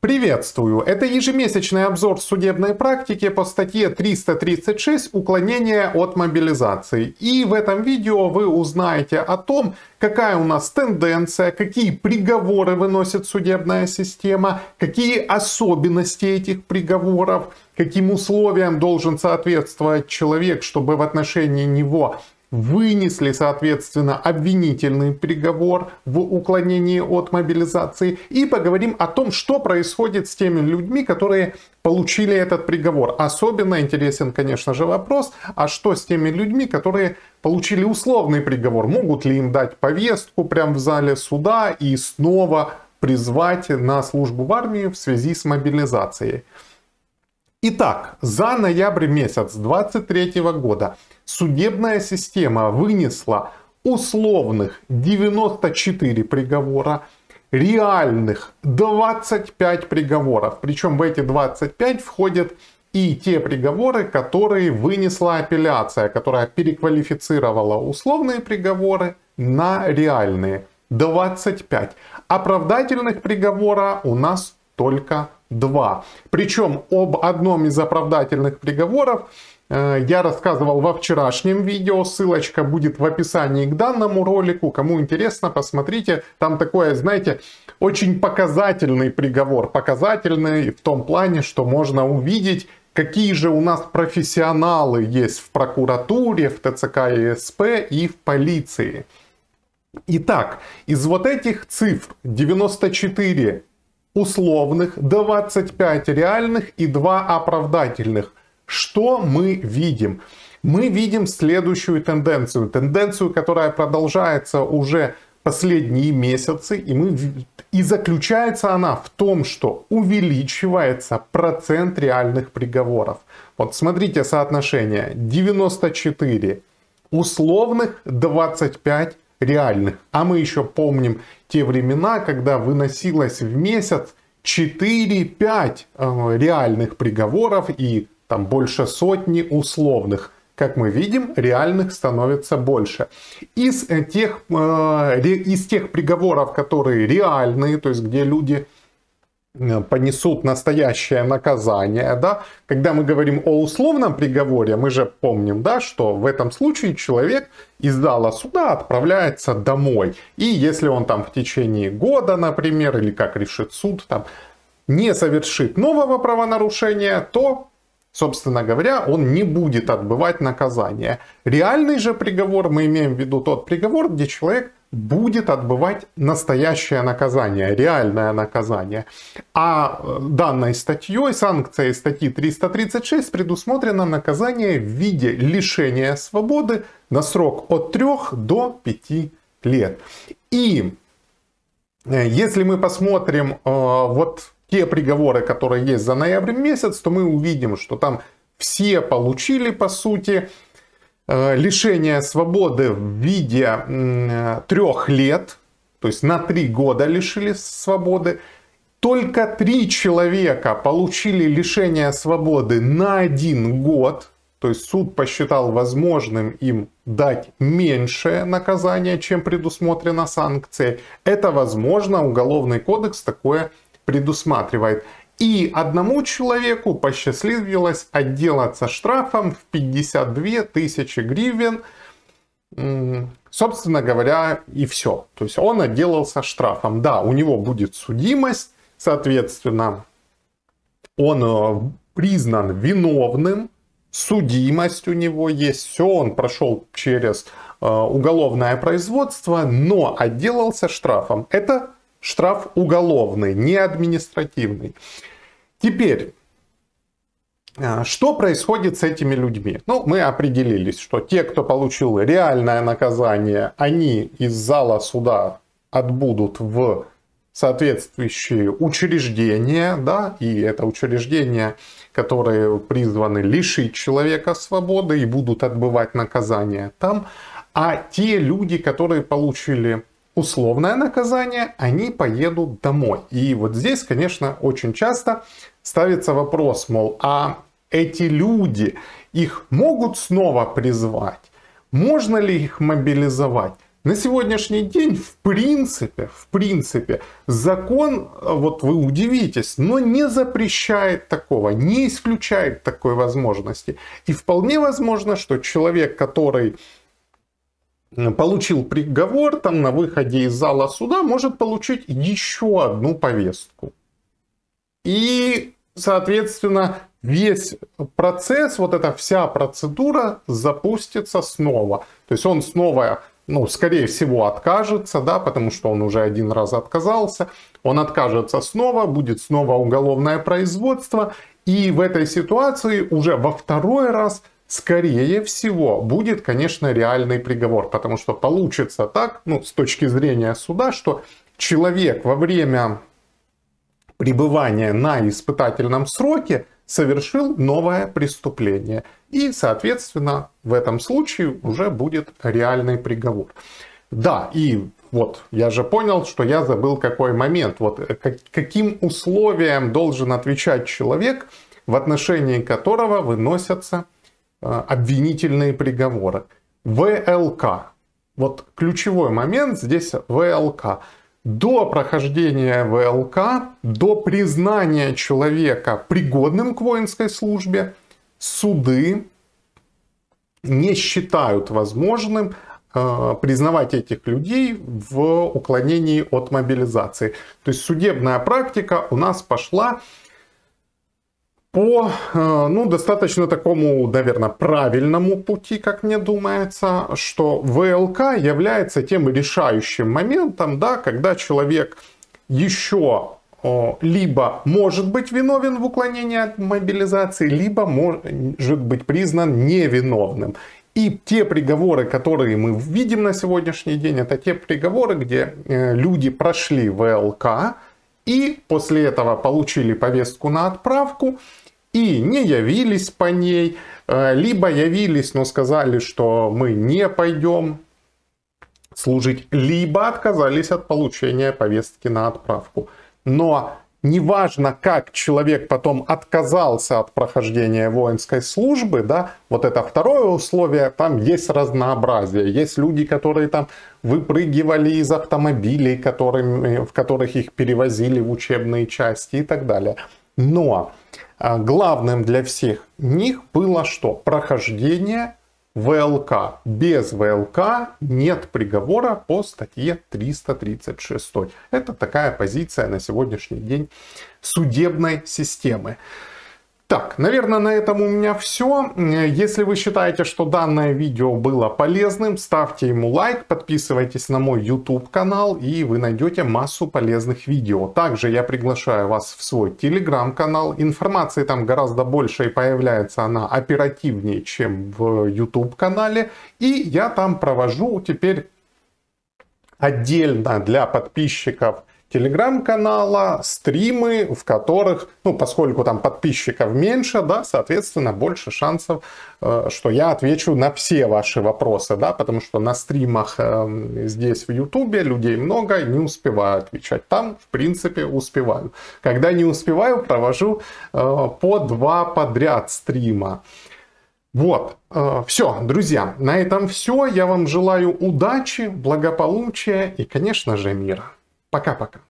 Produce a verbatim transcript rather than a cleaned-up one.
Приветствую! Это ежемесячный обзор судебной практики по статье триста тридцать шесть «Уклонение от мобилизации». И в этом видео вы узнаете о том, какая у нас тенденция, какие приговоры выносит судебная система, какие особенности этих приговоров, каким условиям должен соответствовать человек, чтобы в отношении него вынесли, соответственно, обвинительный приговор в уклонении от мобилизации. И поговорим о том, что происходит с теми людьми, которые получили этот приговор. Особенно интересен, конечно же, вопрос, а что с теми людьми, которые получили условный приговор? Могут ли им дать повестку прямо в зале суда и снова призвать на службу в армию в связи с мобилизацией? Итак, за ноябрь месяц две тысячи двадцать третьего года судебная система вынесла условных девяносто четыре приговора, реальных двадцать пять приговоров. Причем в эти двадцать пять входят и те приговоры, которые вынесла апелляция, которая переквалифицировала условные приговоры на реальные. двадцать пять. Оправдательных приговора у нас только два. Причем об одном из оправдательных приговоров э, я рассказывал во вчерашнем видео. Ссылочка будет в описании к данному ролику. Кому интересно, посмотрите. Там такое, знаете, очень показательный приговор. Показательный в том плане, что можно увидеть, какие же у нас профессионалы есть в прокуратуре, в ТЦК и СП и в полиции. Итак, из вот этих цифр девяносто четыре условных, двадцать пять реальных и два оправдательных. Что мы видим? Мы видим следующую тенденцию. Тенденцию, которая продолжается уже последние месяцы. И, мы, и заключается она в том, что увеличивается процент реальных приговоров. Вот смотрите соотношение. девяносто четыре условных, двадцать пять реальных. А мы еще помним те времена, когда выносилось в месяц четыре-пять э, реальных приговоров и там больше сотни условных. Как мы видим, реальных становится больше. Из тех, э, из тех приговоров, которые реальные, то есть где люди понесут настоящее наказание, да, когда мы говорим о условном приговоре, мы же помним, да, что в этом случае человек из зала суда отправляется домой. И если он там в течение года, например, или как решит суд, там, не совершит нового правонарушения, то, собственно говоря, он не будет отбывать наказание. Реальный же приговор, мы имеем в виду тот приговор, где человек будет отбывать настоящее наказание, реальное наказание. А данной статьей, санкцией статьи триста тридцать шесть предусмотрено наказание в виде лишения свободы на срок от трёх до пяти лет. И если мы посмотрим э, вот те приговоры, которые есть за ноябрь месяц, то мы увидим, что там все получили, по сути, лишение свободы в виде трех лет, то есть на три года лишились свободы. Только три человека получили лишение свободы на один год, то есть суд посчитал возможным им дать меньшее наказание, чем предусмотрено санкцией. Это возможно, Уголовный кодекс такое предусматривает. И одному человеку посчастливилось отделаться штрафом в пятьдесят две тысячи гривен. Собственно говоря, и все. То есть он отделался штрафом. Да, у него будет судимость, соответственно, он признан виновным, судимость у него есть, все, он прошел через уголовное производство, но отделался штрафом. Это штраф уголовный, не административный. Теперь, что происходит с этими людьми? Ну, мы определились, что те, кто получил реальное наказание, они из зала суда отбудут в соответствующие учреждения, да, и это учреждения, которые призваны лишить человека свободы и будут отбывать наказание там. А те люди, которые получили условное наказание, они поедут домой. И вот здесь, конечно, очень часто ставится вопрос, мол, а эти люди, их могут снова призвать? Можно ли их мобилизовать? На сегодняшний день, в принципе, в принципе, закон, вот вы удивитесь, но не запрещает такого, не исключает такой возможности. И вполне возможно, что человек, который получил приговор там на выходе из зала суда, может получить еще одну повестку. И, соответственно, весь процесс, вот эта вся процедура запустится снова. То есть он снова, ну, скорее всего, откажется, да, потому что он уже один раз отказался. Он откажется снова, будет снова уголовное производство. И в этой ситуации уже во второй раз, скорее всего, будет, конечно, реальный приговор. Потому что получится так, ну, с точки зрения суда, что человек во время пребывания на испытательном сроке совершил новое преступление. И, соответственно, в этом случае уже будет реальный приговор. Да, и вот я же понял, что я забыл какой момент. Вот как, каким условиям должен отвечать человек, в отношении которого выносятся э, обвинительные приговоры. ВЛК. Вот ключевой момент здесь ВЛК. До прохождения ВЛК, до признания человека пригодным к воинской службе, суды не считают возможным э, признавать этих людей в уклонении от мобилизации. То есть судебная практика у нас пошла по, э, ну, достаточно такому, наверное, правильному пути, как мне думается, что ВЛК является тем решающим моментом, да, когда человек еще э, либо может быть виновен в уклонении от мобилизации, либо может быть признан невиновным. И те приговоры, которые мы видим на сегодняшний день, это те приговоры, где э, люди прошли ВЛК и после этого получили повестку на отправку и не явились по ней, либо явились, но сказали, что мы не пойдем служить, либо отказались от получения повестки на отправку. Но неважно, как человек потом отказался от прохождения воинской службы, да, вот это второе условие, там есть разнообразие. Есть люди, которые там выпрыгивали из автомобилей, которыми, в которых их перевозили в учебные части и так далее. Но главным для всех них было что? Прохождение ВЛК. Без ВЛК нет приговора по статье триста тридцать шесть. Это такая позиция на сегодняшний день судебной системы. Так, наверное, на этом у меня все. Если вы считаете, что данное видео было полезным, ставьте ему лайк, подписывайтесь на мой YouTube канал, и вы найдете массу полезных видео. Также я приглашаю вас в свой Telegram канал. Информации там гораздо больше, и появляется она оперативнее, чем в YouTube канале. И я там провожу теперь отдельно для подписчиков телеграм-канала стримы, в которых, ну, поскольку там подписчиков меньше, да, соответственно, больше шансов, э, что я отвечу на все ваши вопросы, да, потому что на стримах э, здесь в Ютубе людей много, не успеваю отвечать. Там, в принципе, успеваю. Когда не успеваю, провожу э, по два подряд стрима. Вот, э, все, друзья, на этом все. Я вам желаю удачи, благополучия и, конечно же, мира. Пока-пока.